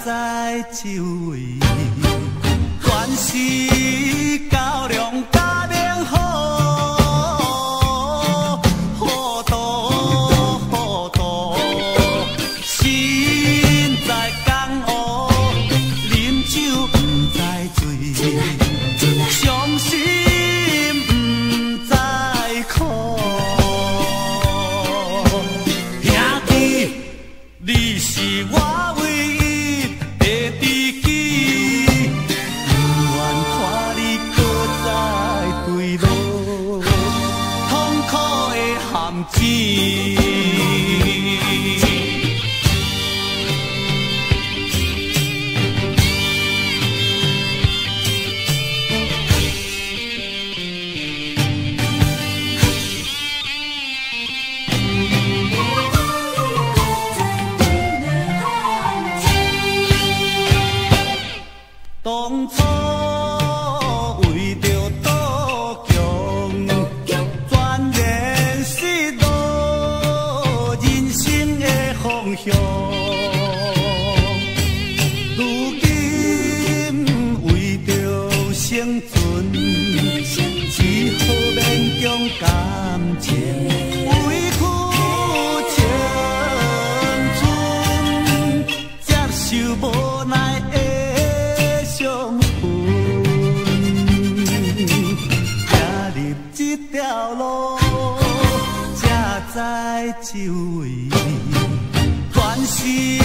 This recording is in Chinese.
在周围，全是高粱甲棉雨，雨多，心在江湖，啉酒不知醉，伤心不知苦。兄弟，你是我唯一的知己，不愿看你搁再坠落痛苦的陷阱。当初为着岛强，全然失落人生的方向。如今为着生存，只好勉强感情，委屈青春，接受无奈的伤痕，行入这条路，才知周围全是。